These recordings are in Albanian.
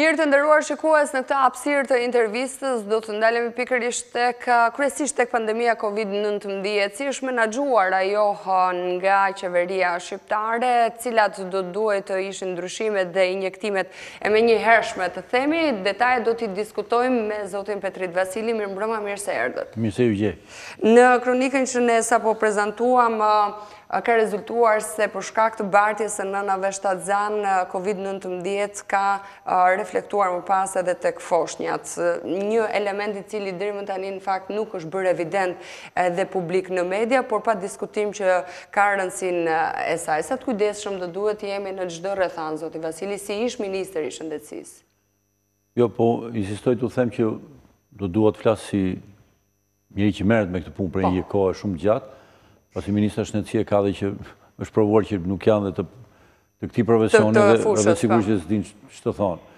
Mirë të nderuar shikues, në këtë hapësirë të intervistës do të ndalemi pikërisht kryesisht tek pandemia COVID-19, si është menaxhuar ajo nga qeveria shqiptare, cilat do duhet të ishin ndryshimet dhe injektimet e menjëhershme të themi. Detajet do t'i diskutojmë me zotin Petrit Vasili. Mirëmbrëma, mirë se erdhët. Mirë se ju gjej. Në kronikën që ne sapo prezantuam, ka rezultuar se për shkak të bartjes së nënave shtatzan, COVID-19 ka reflektuar më pas edhe tek foshnjat. Një element i cili deri më tani në fakt nuk është bërë evident edhe publik në media, por pa diskutim që ka rëndësinë e saj. Sa të kujdesshëm do duhet të jemi në çdo rrethan, zoti Vasili, si ish ministër i shëndetësisë? Jo, po insistoj të them që do dua të flas si njëri që merret me këtë punë për një kohë shumë gjatë. Pasi ministra e shëndetësisë ka dhe që është provuar që nuk janë dhe të këtij profesioni dhe sigurisht që s'din ç'të thonë.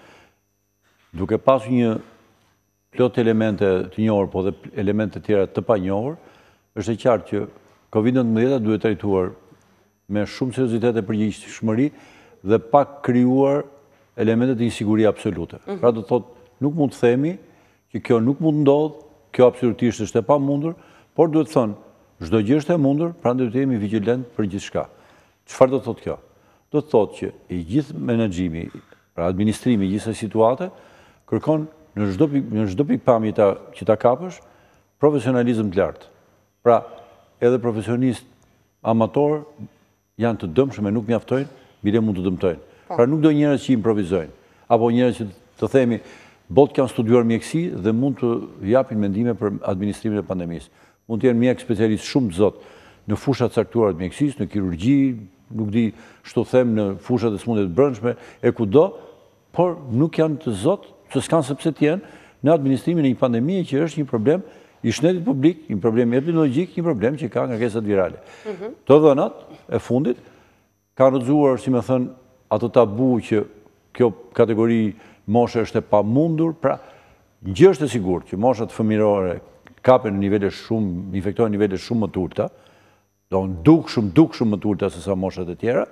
Duke pasur një plot elemente të njohur, po dhe elemente tjera të panjohur, është e qartë që COVID-19 duhet trajtuar me shumë seriozitet e përgjegjëshmëri dhe pa krijuar elemente të insigurie absolute. Pra do thotë, nuk mund të themi që kjo nuk mund ndodh, kjo absolutisht është e pamundur, por duhet të thonë çdo gjë është e mundur, prandaj duhet të jemi vigjilentë për gjithçka. Çfarë do të thotë kjo? Do të thotë që i gjithë menaxhimi, pra administrimi i gjithë situate, kërkon në çdo pikpamje që ta kapësh, profesionalizëm të lartë. Pra, edhe profesionistë amator janë të dëmshëm e nuk mjaftojnë, bile mund të dëmtojnë. Pra nuk do njerëz që improvizojnë, apo njerëz që të themi botë kanë studiuar mjekësi dhe mund të japin mendime për administrimin e pandemisë. Mund të jenë mjek specialist shumë të zot në fushat caktuara të mjekësisë, në kirurgji, nuk di ç'to them, në fushat e sëmundjeve të brendshme, e kudo, por nuk janë të zot, se s'kan sepse të jenë në administrimin e një pandemie që është një problem i shtetit publik, një problem epidemiologjik, një problem që ka ngarkesat virale. Të dhënat e fundit kanë rrëzuar, si më thënë, ato tabu që kjo kategori moshe është e pamundur, pra gjë është e sigurt që moshat fëmijërore kapen në nivele shumë, infektohen në nivele shumë më të ulta, do duk shumë më të ulta se sa moshat e tjera,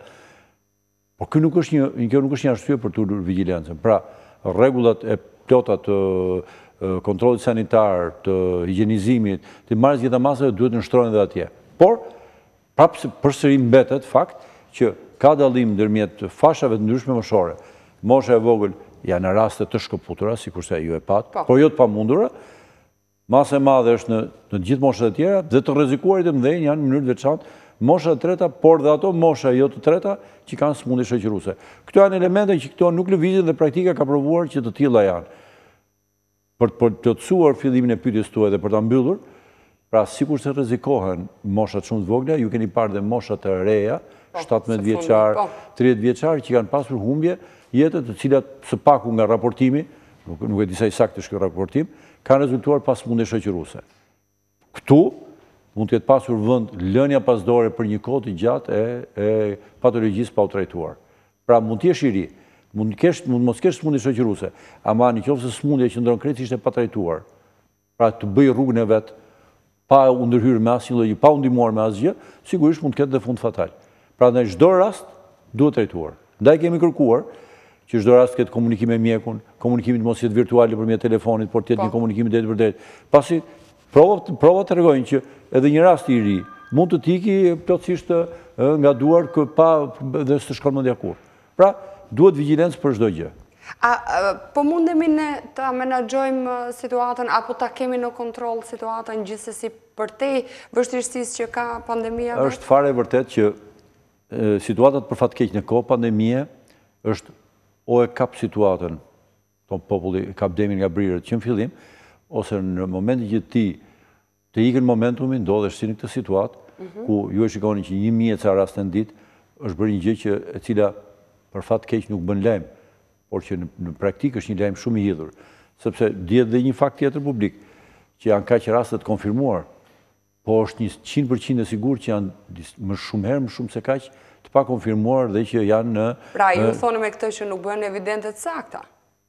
por kjo nuk është një arsye për të ulur vigjilencën. Pra, rregullat e plota të kontrollit sanitar, të higjienizimit, të marrjes gjetamasave duhet të nshtrohen edhe atje. Por, prapë përsëri mbetet fakt që ka dallim ndërmjet fashave të ndryshme moshore. Mosha e vogël janë në raste të shkëputura, sikurse ju e pat, por jo të pamundura. Masa e madhe është në gjithë moshat e tjera dhe të rrezikuarit e mëdhenj janë në mënyrë të veçantë moshat e treta, por dhe ato mosha jo të treta që kanë sëmundje shoqëruese. Këto janë elemente që këto nuk lëvizin dhe praktika ka provuar që të tilla janë. Për të plotësuar fillimin e pyetjes tuaj dhe për ta mbyllur, pra sikur se rrezikohen moshat shumë të vogla, ju keni parë dhe moshat e reja, 17 vjeçar, 30 vjeçar që kanë pasur humbje jete të cilat së paku nga raportimi, nuk e di sa i saktë është ky raportim, kanë rezultuar pas sëmundje shoqëruese. Këtu mund të jetë pasur vend lënia pasdore për një kohë të gjatë e patologjisë pa u trajtuar. Pra mund të jesh i ri, mund mos kesh sëmundje shoqëruese, ama nëse sëmundja qëndron krejtësisht e pa trajtuar, pra të bëj rrugën e vet pa u ndërhyrë me asnjë lloj, pa u ndihmuar me asgjë, sigurisht mund të ketë dhe fund fatal. Prandaj çdo rast duhet trajtuar. Ndaj kemi kërkuar që çdo rast ketë komunikim me mjekun, komunikimi mos jetë virtual nëpërmjet telefonit, por të jetë një komunikim drejt për drejt. Pasi provat tregojnë që edhe një rast i ri mund të tiki plotësisht nga duar dhe s'të shkon mendja kurrë. Pra, duhet vigjilencë për çdo gjë. Po mundemi ne ta menaxhojmë situatën apo ta kemi në kontroll situatën gjithsesi përtej vështirësisë që ka pandemia? Është fare e vërtet që situatat për fat keq në kohë pandemie është o e kap situatën, populli kap demin nga brirët që në fillim, ose në momentin që ti të ikën momentumin, ndodhesh si në këtë situatë, ku ju e shikoni që 1000 ca raste në ditë është bërë një gjë e cila për fat keq nuk bën lajm, por që në praktikë është një lajm shumë i hidhur, sepse dihet dhe një fakt tjetër publik, që janë kaq raste të konfirmuar, po është 100% e sigurt që janë më shumë herë, më shumë se kaq, të pa konfirmuar dhe që janë në... Pra, ju thonë me këtë që nuk bëhen evidente të sakta?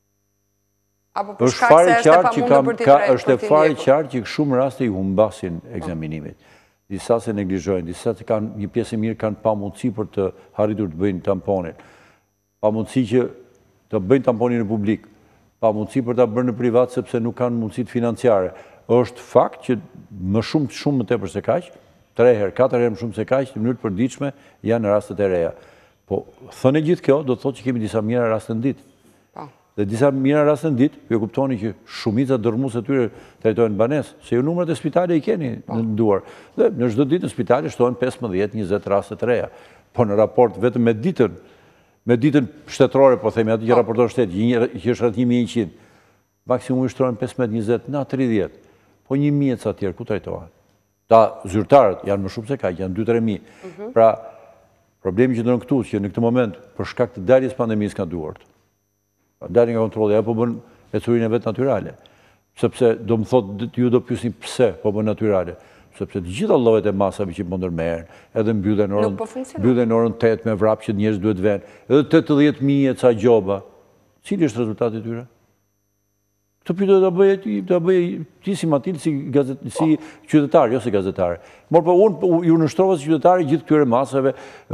Apo për është shkak se është e pamundur për t'i drejtë? Është e fare qartë që shumë raste i humbasin ekzaminimit. Disa se neglizhojnë, disa që kanë një pjesë e mirë kanë pamundësi për të arritur të bëjnë tamponin. Pamundësi që të bëjnë tamponin në publik, pa mundësi për ta bërë në privat sepse nuk kanë mundësit financiare. Është fakt që më shumë më tepër se kaq, 3 herë, 4 herë më shumë se kaq, në mënyrë të përditshme janë rastet e reja. Po, thënë gjithë kjo, do të thotë që kemi disa mijëra raste në ditë. Dhe disa mijëra raste në ditë, ju kuptoni që shumica dërmuese të tyre trajtohen banesë, se ju numrat e spitale i keni në duar. Dhe në çdo ditë në spitale shtohen 15-20 raste të reja. Po në raport vetëm me ditën shtetërore, po themi atë që raporton shteti, që është rreth 1100, maksimumi shtrohen 15-20, na 30. Po 1000 ca tjerë ku trajtohen? Ta zyrtarët janë më shumë se kaq, janë 2-3 mijë. Pra, problemi që ndron këtu që në këtë moment për shkak të daljes pandemisë ka duart. Dalin nga kontrolli, apo bën ecurinë e vet natyrale. Sepse do më thotë ju do pyesni pse po bën natyrale. Sepse të gjitha llojet e masave që po ndërmerren, edhe mbyllen orën 8 me vrap që njerëz duhet vënë, edhe 80.000 ca gjoba. Cili është rezultati i tyre? Këtë pyetje do bëj ti si Matil, si qytetar, jo si gazetar. Por po unë ju nështrova si qytetar gjithë këtyre masave,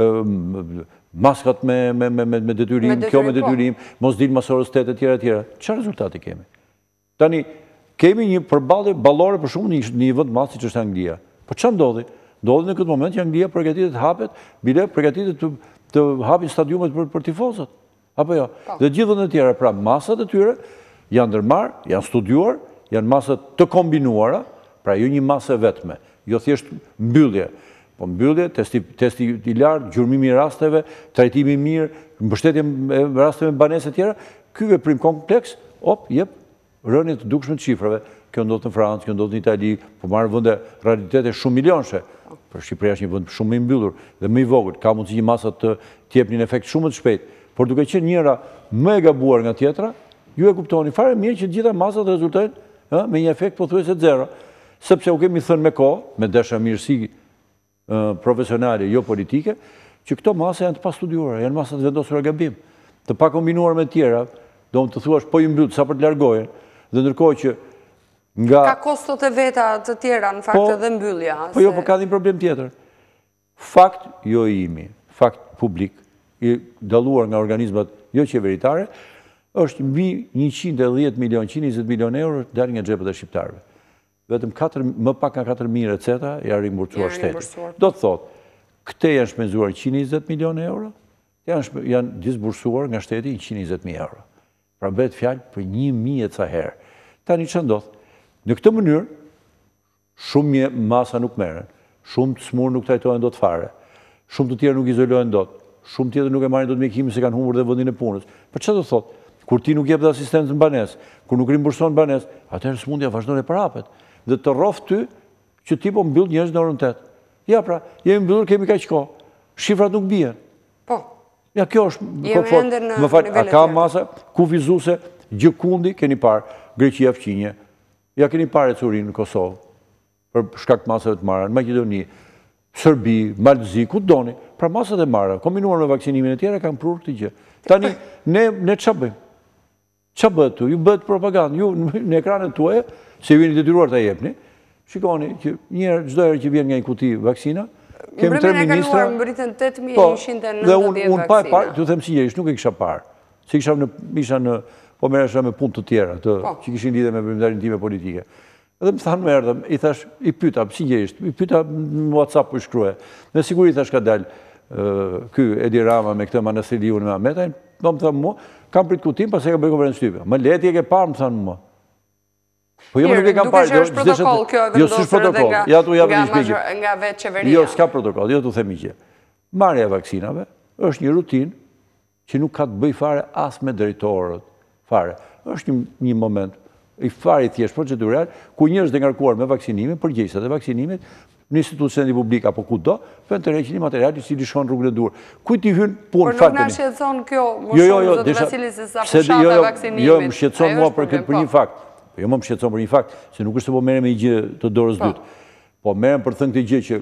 maskat me detyrim, kjo me detyrim, mos dil masorës 8 e tjera. Çfarë rezultati kemi? Tani kemi një përballje ballore për shkakun në një vend madh siç është Anglia. Po çfarë ndodhi? Ndodhi në këtë moment që Anglia përgatitet të hapet, bile përgatitet të hapin stadiumet për tifozët. Apo jo? Dhe gjithë vendet e tjera, pra masat e tyre janë ndërmarr, janë studiuar, janë masa të kombinuara, pra jo një masë vetme, jo thjesht mbyllje. Po mbyllje, testi i lartë, gjurmimi i rasteve, trajtimi i mirë, mbështetje e rasteve me banese të tjera, ky veprim kompleks, jep rënje të dukshme të shifrave. Kjo ndodh në Francë, kjo ndodh në Itali, po marrë vende realitete shumë milionshë. Për Shqipëria është një vend shumë më i mbyllur dhe më i vogël, ka mundësi që masat të jepnin efekt shumë të shpejt. Por duke qenë njëra më e gabuar nga tjetra, ju e kuptoni fare mirë që gjitha masat rezultojnë me një efekt pothuajse zero, sepse u kemi thënë me kohë, me dashamirësi profesionale, jo politike, që këto masa janë të pastudiuara, janë masa të vendosura gabim, të pa kombinuar me tjera, do më të thuash po i mbyll sa për të largohen, dhe ndërkohë që nga... Ka kostot e veta të tjera, në fakt edhe mbyllja. Po jo, po ka një problem tjetër. Fakt jo i imi, fakt publik, i dalluar nga organizmat jo qeveritare, është mbi 110 milion, 120 milion euro dalë nga xhepet e shqiptarëve. Vetëm më pak nga 4.000 receta janë rimbursuar shtetit. Do të thotë, këte janë shpenzuar 120 milion euro, janë disbursuar nga shteti 120.000 euro. Pra bëhet fjalë për 1.000 ca herë. Tani ç'a ndodh? Në këtë mënyrë, shumë masa nuk merren, shumë të smur nuk trajtohen dot fare, shumë të tjerë nuk izolohen dot, shumë tjetër nuk e marrin dot mjekimin se kanë humbur dhe vendin e punës. Për ç'a do thotë? Kur ti nuk jep dhe asistencë në banesë, kur nuk rimburson banesë, atëherë smundja vazhdon e parapet. Dhe të rrof ty që ti po mbyll njerëz në orën 8. Ja pra, jemi mbyllur, kemi kaq kohë. Shifrat nuk bien. Po. Ja kjo është më fal, a ka masa kufizuese gjëkundi keni parë, Greqia fqinje. Ja keni parë ecurinë në Kosovë për shkak të masave të marra, në Maqedoni, Serbi, Malzi, ku doni. Pra masat e marra, kombinuar me vaksinimin e tjera kanë prurë këtë gjë. Tani ne ç'a bëjmë? Ç'a bëhet tu? Ju bëhet propagandë, ju në ekranet tuaja, se ju jeni detyruar ta jepni. Shikoni që çdo herë që vjen nga një kuti vaksina, kemi 3 ministra. Mbritën 8.190 dhe unë pa e parë, t'ju them sinqerisht, nuk e kisha parë. Se isha në po merresha me punë të tjera, që kishin lidhje me veprimtarin time politike. Edhe më thanë më erdhëm, i thash, i pyeta, sinqerisht, i pyeta në WhatsApp po i shkruaj. Me siguri thash ka dalë ky Edi Rama me këtë Manasiliu në Metajn, do më thamë mua, kam prit kutim, pas e ka bëjë konferencë shtype. Më leti e ke parë, më thanë mua. Po jo, nuk e kam parë. Duke që është protokoll kjo e vendosur edhe nga vetë qeveria. Jo, s'ka protokoll, jo t'u themi që. Marrja e vaksinave është një rutinë që nuk ka të bëj fare as me drejtorët. Fare. Është një moment i fare i thjesht procedural, ku njerëz të ngarkuar me vaksinimin, përgjegjësat e vaksinimit, në institucioni publik apo kudo, për të rreqin material i cili shkon rrugën e dur. Kujt i hyn punë fakti? Por nuk na shqetëson kjo, më shumë zot Vasili se sa fshata vaksinimit. Jo, më shqetëson mua për një fakt. Jo, më shqetëson për një fakt, se nuk është se po merrem me një gjë të dorës dytë. Po merrem për thënë këtë gjë që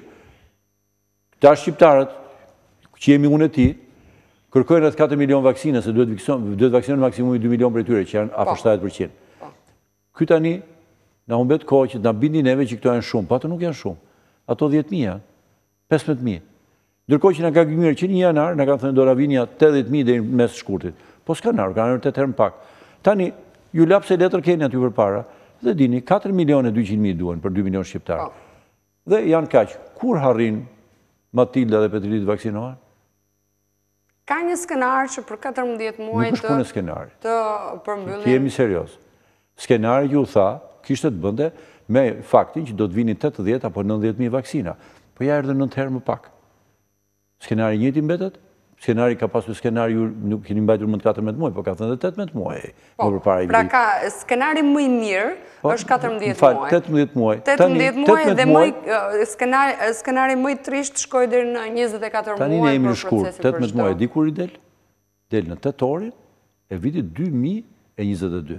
këta shqiptarët, që jemi unë e ti, kërkojnë rreth 4 milion vaksina, se duhet vaksinojnë maksimumi 2 milion për tyre, që janë afër 70%. Ky tani na humbet kohë që na bindin neve që këto janë shumë, po ato nuk janë shumë. Ato 10.000 janë, 15.000. Ndërkohë që na ka gënjur që në janar, na kanë thënë do na vinë 80.000 deri në mes të shkurtit. Po s'kan ardhur, kanë ardhur 8 herë më pak. Tani ju lapse letër keni aty përpara, dhe dini, 4.200.000 duhen për 2 milion shqiptarë. Dhe janë kaq, kur harrin Matilda dhe Petrit vaksinohen? Ka një skenar që për 14 muaj nuk është punë skenari. Të përmbyllin. Jemi serios. Skenari ju tha, kishte të bënde me faktin që do të vini 80 apo 90.000 vaksina. Po ja erdhe 9 herë më pak. Skenari njëti mbetet? Skenari ka pasur skenari ju nuk keni mbajtur më të 14 muaj, po ka thënë 18 muaj. Pra ka skenari më i mirë është 14 muaj. 18 muaj. 18 muaj dhe skenari më i trisht shkoj deri në 24 muaj. Tani ne jemi në shkurt, 18 muaj. Di kur i del? Del në tetorin e vitit 2022.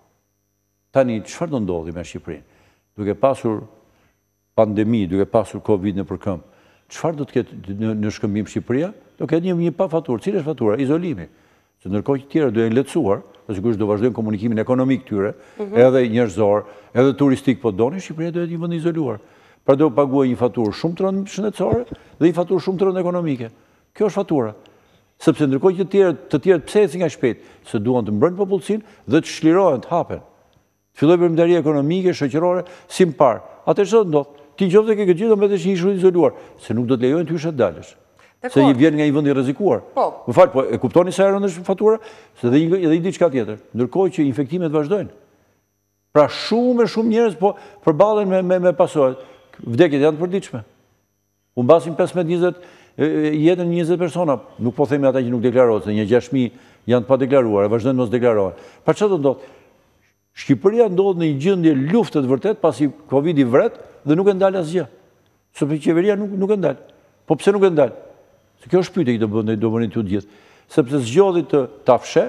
Tani, çfarë do ndodhi me Shqipërinë? Duke pasur pandemi, duke pasur Covid në përkëmbë, çfarë do të ketë në shkëmbim Shqipëria? Do ketë një pa faturë. Cilë është fatura? Izolimi. Se ndërkohë që tjera do jenë lehtësuar, dhe sigurisht do vazhdojnë komunikimin ekonomik tyre, edhe njerëzor, edhe turistik, po doni, Shqipëria do jetë një vend izoluar. Pra do paguaj një faturë shumë të rëndë shëndetësore dhe një faturë shumë të rëndë ekonomike. Kjo është fatura. Sepse ndërkohë që të tjerët pse ecin nga shpejt, se duan të mbrojnë popullsinë dhe të shlirohen, të hapen. Filloj përmbledhje ekonomike, shoqërore, si më parë. Atëherë çfarë do ndodh? Ti qoftë ke këtë gjë do mbetesh një ishull izoluar, se nuk do të lejojnë ty të dalësh. Se i vjen nga një vend i rrezikuar. Më fal, po e kuptoni sa e rëndë është fatura? Se edhe i diçka tjetër. Ndërkohë që infektimet vazhdojnë. Pra shumë njerëz po përballen me pasojat. Vdekjet janë të përditshme. U mbasin 15-20 jetën 20 persona. Nuk po themi ata që nuk deklarohen, se një 6.000 janë të padeklaruar, e vazhdojnë mos deklarohen. Pra çfarë do ndodh? Shqipëria ndodh në një gjendje lufte të vërtet pasi Covid i vret dhe nuk e ndal asgjë. Sepse qeveria nuk e ndal. Po pse nuk e ndal? Se kjo është pyetje që do bëni të gjithë. Sepse zgjodhi të afshe,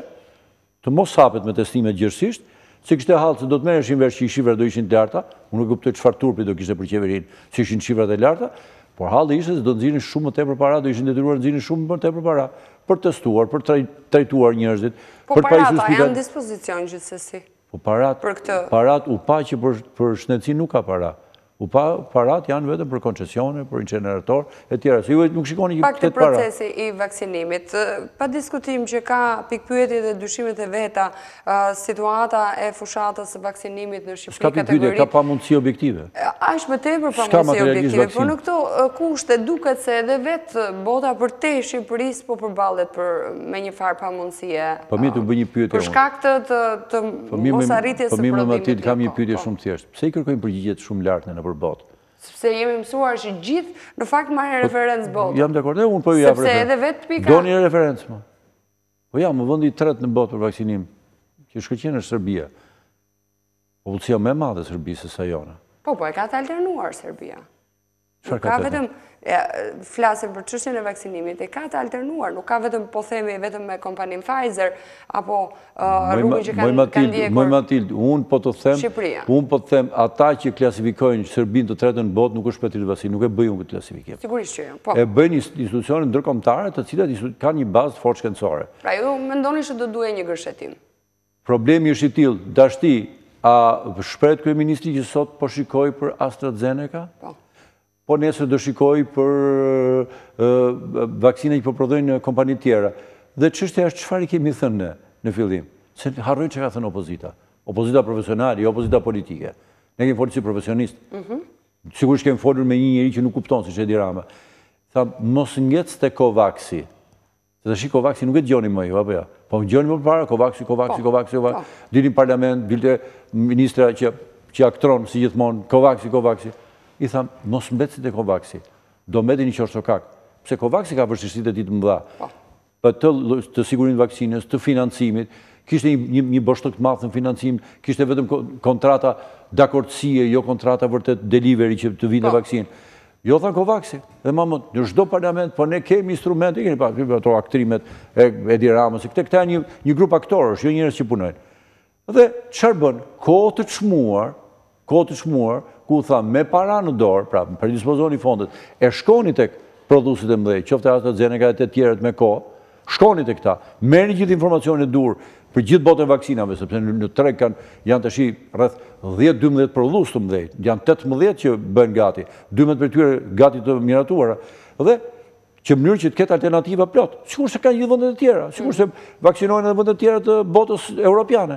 të mos hapet me testimet gjithësisht, se kishte hallë se do të merreshin vesh që shifrat do ishin të larta, unë nuk kuptoj çfarë turpi do kishte për qeverinë, se ishin shifrat e larta, por halli ishte se do të nxirrin shumë më tepër para, do ishin detyruar të nxirrin shumë më tepër para për testuar, për trajtuar njerëzit, për të parë spital. Janë në dispozicion gjithsesi. Po parat u pa që për shëndetësinë nuk ka para. U pa parat janë vetëm për koncesione, për incinerator, e tjera. Se ju nuk shikoni që këtë para. Pak të procesi i vaksinimit, pa diskutim që ka pikpyetje dhe dyshimet e veta, situata e fushatës së vaksinimit në Shqipëri kategori. Ska pikpyetje, ka pamundësi objektive. Ashtë më tepër pamundësi objektive, por në këto kushte duket se edhe vetë bota për te Shqipërisë po përballet me një farë pamundësie. Po mirë të bëj një pyetje. Për shkak të mos arritjes së prodhimit. Kam një pyetje shumë thjeshtë. Pse i kërkojmë përgjigjet shumë lartë në botë? Sepse jemi mësuar që gjithë në fakt marrin referencë botë. Jam dakord, unë po ju jap referencë. Sepse edhe vetë pika. Doni referencë më. Po jam, më vendi i tretë në botë për vaksinim, që shkëlqen është Serbia. Popullsia më e madhe e Serbisë se sa jona. Po e ka të alternuar Serbia. Çfarë ka vetëm flasim për çështjen e vaksinimit, e ka të alternuar, nuk ka vetëm po themi vetëm me kompaninë Pfizer apo rrugën që kanë ndjekur. Moj Matild, unë po të them ata që klasifikojnë Serbinë të tretën në botë nuk është Petrit Vasili, nuk e bëj unë këtë klasifikim. Sigurisht që jo. E bëjnë institucione ndërkombëtare të cilat kanë një bazë të fortë shkencore. Pra ju mendoni se do duhet një gërshetim. Problemi është i tillë, dashti, a shprehet kryeministri që sot po shikoj për AstraZeneca? Po nesër do shikoj për vaksina që po prodhojnë kompani tjera. Dhe çështja është çfarë i kemi thënë ne në fillim? Se harrojnë çka ka thënë opozita. Opozita profesionale, jo opozita politike. Ne kemi folur si profesionist. Sigurisht kemi folur me një njeri që nuk kupton, siç Edi Rama. Tha, mos ngec te Kovaksi. Se tash Kovaksi nuk e dëgjoni më ju, apo jo? Po dëgjoni më parë Kovaksi. Dilin parlament, dilte ministra që aktron si gjithmonë Kovaksi. I tham, mos mbetësit e Kovaksi, do mbeti një qorçokak, pse Kovaksi ka vështirësitë e tij të mëdha. Për të sigurinë vaksinës, të financimit, kishte një boshllëk të madh në financim, kishte vetëm kontrata dakordësie, jo kontrata vërtet delivery që të vinte vaksinë. Jo than Kovaksi, dhe mamot, në çdo parlament, po ne kemi instrumente, keni pa ato aktrimet e Edi Ramës, këta janë një grup aktorësh, jo njerëz që punojnë. Dhe çfarë bën? Kohë të çmuar, ku tha me para në dorë, pra predispozoni fondet, e shkoni tek prodhuesit e mëdhenj, qoftë AstraZeneca e të tjerët me kohë, shkoni tek ta, merrni gjithë informacionin e dur për gjithë botën e vaksinave, sepse në treg janë tash rreth 10-12 prodhues të mëdhenj, janë 18 që bëhen gati, 12 për tyre gati të miratuara, dhe që mënyrë që të ketë alternativa plot, sikur se kanë gjithë vendet e tjera, sikur se vaksinohen edhe vendet e tjera të botës europiane.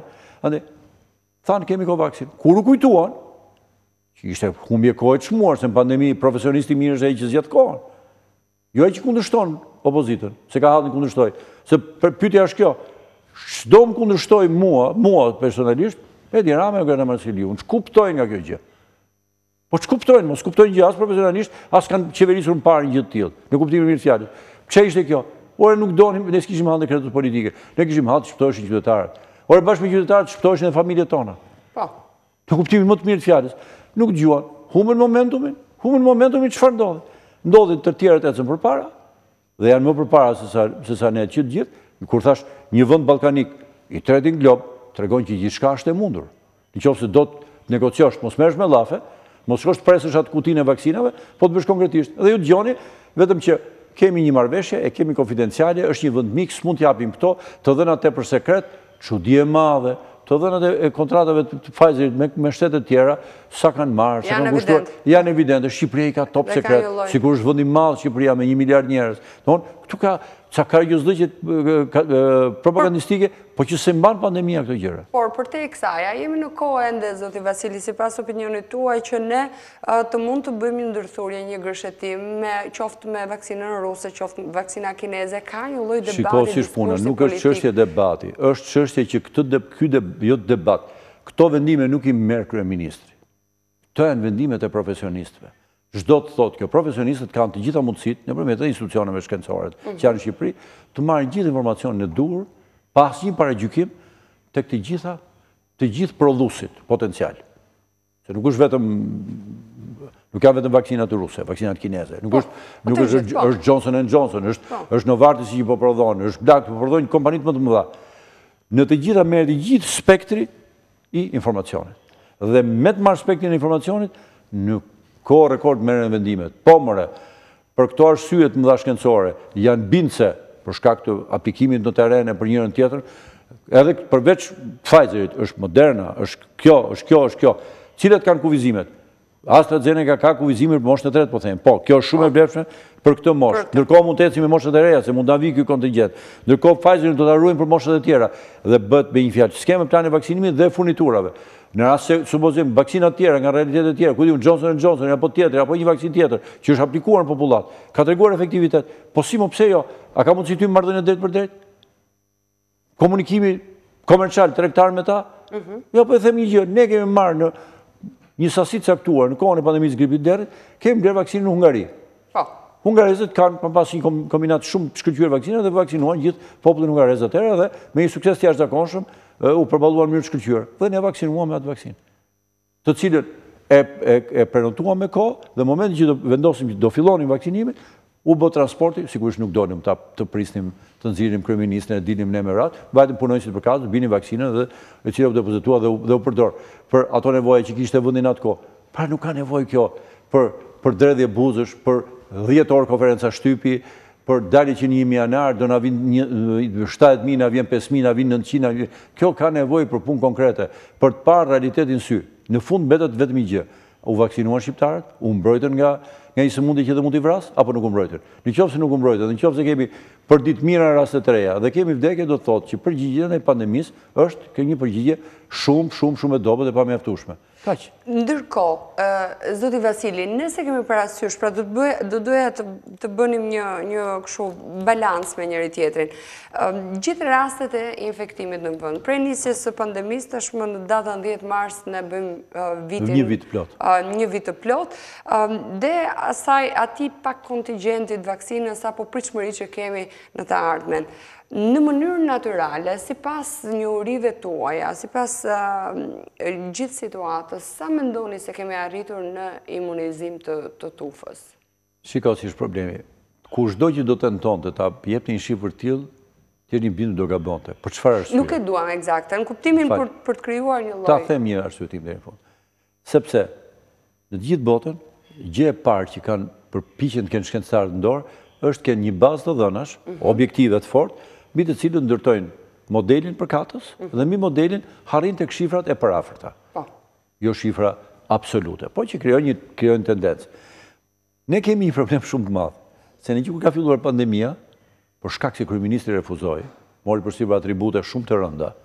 Ande, thanë kemi Covaxin. Kur u kujtuan, që ishte humbje kohë të shmuar, se në pandemi profesionisti mirë është ai që zgjatë kohën. Jo ai që kundërshton opozitën, se ka hallën kundërshtoj. Se pyetja është kjo, çdo më kundërshtoj mua personalisht, Edi Rama e Gjerna Marsiliu, unë ç'kuptojnë nga kjo gjë. Po ç'kuptojnë, mos kuptojnë gjë as profesionalisht, as kanë qeverisur më parë një gjë të tillë, në kuptimin e mirë të fjalës. Ç'e ishte kjo? Ore nuk donim, ne s'kishim hallë dekretet politike, ne kishim hallë të shpëtoheshin qytetarët. Ore bashkë me qytetarët shpëtoheshin edhe familjet tona. Po. Në kuptimin më të mirë të fjalës. Nuk dëgjuan, humbën momentumin, çfarë ndodhi? Ndodhi të tjerët ecën përpara dhe janë më përpara se sa ne që të gjithë. Kur thash një vend ballkanik i tretë glob, tregon që gjithçka është e mundur. Nëse do të negociosh, mos merresh me llafe, mos shkosh të presësh atë kutinë e vaksinave, po të bësh konkretisht. Dhe ju dëgjoni vetëm që kemi një marrëveshje, e kemi konfidenciale, është një vend mik, s'mund t'japim këto, të dhënat tepër sekret, çudi e madhe, të dhënat e kontratave të Pfizerit me shtete tjera, sa kanë marrë, sa kanë kushtuar, janë evidente. Shqipëria i ka top sekret, sigurisht është vend i madh Shqipëria me 1 miliard njerëz. Domthonë, këtu ka karagjozdëgje propagandistike, po që se mban pandemia këto gjëra. Por për te kësaj, jemi në kohë ende, zoti Vasili, sipas opinionit tuaj, që ne të mund të bëjmë një ndërthurje, një gërshetim, qoftë me vaksinën ruse, qoftë me vakcina kineze, ka një lloj debati. Shiko si shpuna, nuk është çështje debati, është çështje që ky debat, këto vendime nuk i merr kryeministri. Këto janë vendimet e profesionistëve. Çdo të thotë kjo, profesionistët kanë të gjitha mundësitë nëpërmjet institucioneve shkencore që janë në Shqipëri, të marrin gjithë informacionin e duhur, pa asnjë paragjykim tek të gjithë prodhuesit potencial. Se nuk është janë vetëm vaksinat ruse, vaksinat kineze. Nuk është Johnson & Johnson, është Novartis që po prodhon, është Black po prodhon kompanitë më të mëdha. Në të gjitha merret i gjithë spektri i informacionit. Dhe me të marrë spektrin e informacionit, në kohë rekord merren vendimet. Po mëre, për këto arsye të mëdha shkencore, janë bindse për shkak të aplikimit në terren për njërin tjetër, edhe përveç Pfizerit, është Moderna, është kjo. Cilat kanë kuvizimet? AstraZeneca ka kuvizime për moshën e tretë, po them. Po, kjo është shumë e vlefshme për këtë moshë. Ndërkohë mund të ecim me moshët e reja, se mund ta vi ky kontingjent. Ndërkohë Pfizerin do ta ruajmë për moshët e tjera dhe bëhet me një fjalë skemë plan e vaksinimit dhe furniturave. Në rast se supozojmë vaksina të tjera nga realitetet tjera, ku diun Johnson & Johnson apo tjetër apo një vaksinë tjetër që është aplikuar në popullat, ka treguar efektivitet. Po si më pse jo? A ka mundësi ty marrëdhënie drejt për drejt? Komunikimi komercial tregtar me ta? Jo, po e them një gjë, ne kemi marrë në një sasi të caktuar në kohën e pandemisë gripit derrit, kemi bler vaksinën në Hungari. Po. Hungarezët kanë pas një kombinat shumë të shkëlqyer vakcina dhe vaksinuan gjithë popullin hungarez atëherë dhe me një sukses të jashtëzakonshëm u përballuan mirë të shkëlqyer. Dhe ne vaksinuam me atë vaksinë. Të cilën e prenotuam me kohë dhe në momentin që do vendosim që do fillonim vaksinimin, u bë transporti, sigurisht nuk donim të prisnim të nxirrim kryeministrin e dinim ne me radhë, vajtëm punonjësit për kazë, binin vaksinën dhe e cila u depozitua dhe u përdor për ato nevoja që kishte vendi në atë kohë. Pra nuk ka nevojë kjo për dredhje buzësh, për 10 orë konferenca shtypi, për dalje që 1 janar do na vinë 70.000, na vjen 5.000, na vinë 900, kjo ka nevojë për punë konkrete, për të parë realitetin sy. Në fund mbetet vetëm një gjë. U vaksinuan shqiptarët, u mbrojtën nga një sëmundje që dhe mund t'i vras, apo nuk u mbrojtën. Nëse nuk u mbrojtën, nëse kemi për ditë mira raste të reja dhe kemi vdekje, do të thotë që përgjigjja e pandemisë është një përgjigje shumë e dobët e pamjaftueshme. Kaq. Ndërkohë, zoti Vasili, nëse kemi parasysh, pra do doja të bënim një kështu balans me njëri tjetrin. Gjithë rastet e infektimit në vend. Prej nisjes së pandemisë tashmë në datën 10 mars ne bëjmë vitin një vit të plot. Dhe asaj atij pak kontingjentit vaksinës apo pritshmëri që kemi në të ardhmen. Në mënyrë natyrale, sipas njohurive tuaja, sipas gjithë situatës, sa mendoni se kemi arritur në imunizim të tufës? Shiko si është problemi. Kushdo që do tentonte ta jepte një shifër të tillë, t'jeni bindur do gabonte. Për çfarë arsye? Nuk e duam eksakte, në kuptimin për të krijuar një lloj. Ta them një arsye tim deri në fund. Sepse në të gjithë botën, gjë e parë që kanë përpiqen të kenë shkencëtarët në dorë, është kanë një bazë të dhënash, objektive të fortë, mbi të cilët ndërtojnë modelin për katës dhe mbi modelin harrin tek shifrat e parafërta. Jo shifra absolute, po që krijojnë tendencë. Ne kemi një problem shumë të madh, se në që ka filluar pandemia, për shkak se kryeministri refuzoi, mori përsipër atribute shumë të rënda,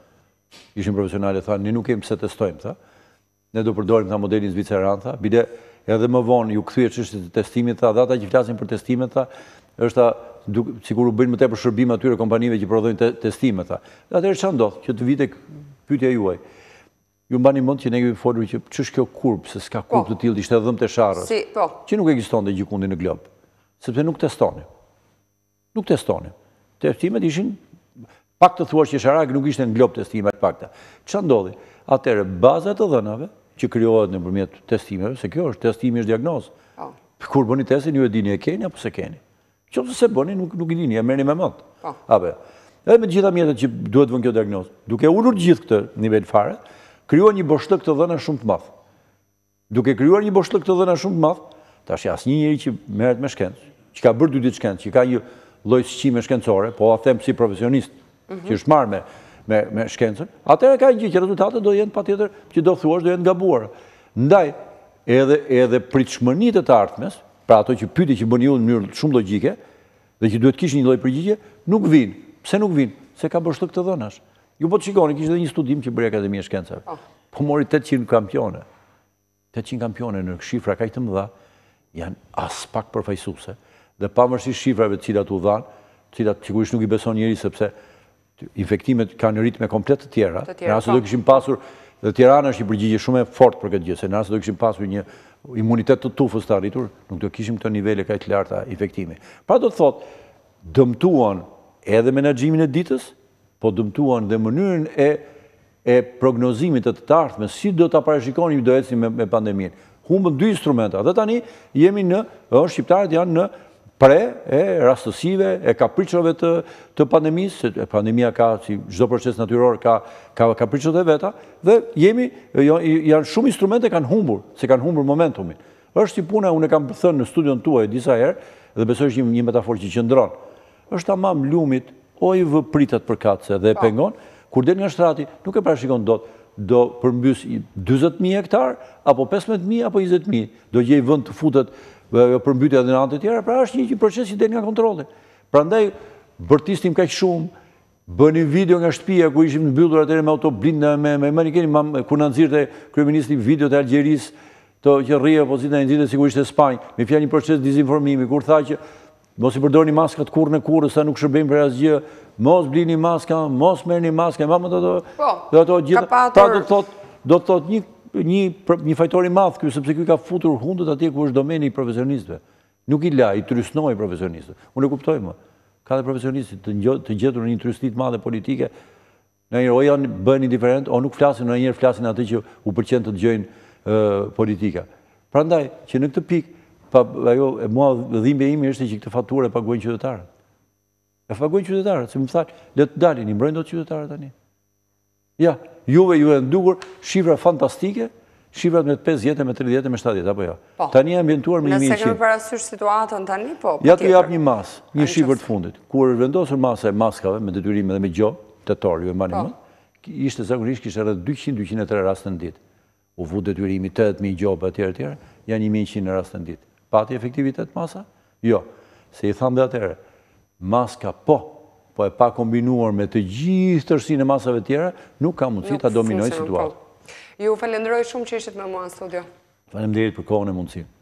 ishin profesionale, tha, ne nuk kemi pse testojmë, tha. Ne do përdorim tha modelin zviceran, tha. Bile edhe më vonë ju kthye çështjet e testimit, tha, dhe ata që flasin për testimet, tha, është sikur u bëjnë më tepër shërbim atyre kompanive që prodhojnë testime, tha. Atëherë çfarë ndodh? Që të vite pyetja juaj. Ju mbani mend që ne kemi folur që ç'është kjo kurb, se s'ka kurb të tillë, ishte dhëmë të sharrës. Që nuk ekzistonte gjikundi në glob, sepse nuk testonin. Nuk testonin. Testimet ishin pak të thuash që sharak nuk ishte në glob testimet pakta. Ç'a ndodhi? Atëherë baza të dhënave që krijohet nëpërmjet testimeve, se kjo është testimi, është diagnozë. Kur bëni testin ju e dini e keni apo se keni. Qoftë se bëni nuk i dini, e merrni me mend. Apo. Edhe me të gjitha mjetet që duhet vënë kjo diagnozë. Duke ulur gjithë këtë nivel fare, krijuar një boshllëk të dhëna shumë të madh. Duke krijuar një boshllëk të dhëna shumë të madh, tash asnjë njeri që merret me shkencë, që ka bërë 2 ditë shkencë, që ka një lloj shqime shkencore, po a them si profesionist, që është marrë me shkencën, atëherë ka gjë që rezultatet do jenë patjetër që do thuash do jenë gabuara. Ndaj edhe pritshmëritë të ardhmes, pra ato që pyetje që bëni ju në mënyrë shumë logjike dhe që duhet kishin një lloj përgjigje, nuk vinë. Pse nuk vinë? Se ka boshllëk të dhënash. Ju po të shikoni, kishte edhe një studim që bëri Akademia e Shkencave. Po mori 800 kampione. 800 kampione në shifra kaq të mëdha janë as pak përfaqësuese. Dhe pavarësisht shifrave të cilat u dhanë, të cilat sigurisht nuk i beson njeri sepse infektimet kanë ritme komplet të tjera. Në rast se do kishim pasur, dhe Tirana është një përgjigje shumë e fortë për këtë gjë, se në rast se do kishim pasur një imunitet të tufës të arritur, nuk do kishim këto nivele kaq të larta infektimi. Pra do të thotë, dëmtuan edhe menaxhimin e ditës, po dëmtuan dhe mënyrën e prognozimit të ardhmes, si do ta parashikonim do ecim me pandeminë. Humbën 2 instrumenta. Dhe tani jemi shqiptarët janë në pre e rastësive, e kapriçove të pandemisë, se pandemia ka, si çdo proces natyror, ka kapriçot e veta, dhe janë shumë instrumente kanë humbur, se kanë humbur momentumin. Është si puna, unë e kam thënë në studion tuaj disa herë, dhe besoj është një metaforë që qëndron. Është tamam lumit, o i vë pritat për katse dhe e pengon, kur del nga shtrati, nuk e parashikon do përmbys 40.000 hektar, apo 15.000, apo 20.000, do gjej vend të futet përmbytja dhe në anë të tjera, pra është një proces që del nga kontrolli. Prandaj, bërtistim kaq shumë, bëni video nga shtëpia, ku ishim mbyllur atëherë me autoblinda, me manikeni, kur na nxirrte kryeministri video të Algjerisë, që rrije opozita e nxirrte sigurisht e Spanjë, me fjalë një proces dezinformimi, kur tha që mos i përdorni maskat kurrë në kurrë, sa nuk shërbejnë për asgjë, mos blini maska, mos merrni maska, dhe ato gjitha. Pra do të thotë një fajtor i madh ky, sepse ky ka futur hundët atje ku është domeni i profesionistëve. Nuk i la, i trysnoi profesionistët. Unë e kuptoj më. Ka dhe profesionistë të gjetur në një trysni të madhe politike, ndonjëherë o janë bën indiferent, o nuk flasin, ndonjëherë flasin atë që u pëlqen të dëgjojnë politika. Prandaj që në këtë pikë mua dhimbja ime është që këtë faturë e paguajnë qytetarët. E paguajnë qytetarët, se më thanë, le të dalin, i mbrojnë dot qytetarët tani. Ja, juve ju e ndukur shifra fantastike, shifrat me 50, me 30, me 70, apo jo. Tani e ambientuar me 1.100. Nëse kemi parasysh situatën tani, po. Ja të jap një mas, një shifër të fundit. Kur është vendosur masa e maskave me detyrime dhe me gjob, tetor, ju e mbani mend, ishte zakonisht kishte rreth 200-203 raste në ditë. U vu detyrimi 8.000 gjob etj, janë 1.100 në raste në ditë. Pati efektivitet masa? Jo. Se i thamë dhe atëherë, maska po e pa kombinuar me të gjithë tërësinë e masave tjera, nuk ka mundësi ta dominojë situatë. Ju falenderoj shumë që ishit me mua në studio. Faleminderit për kohën e mundësinë.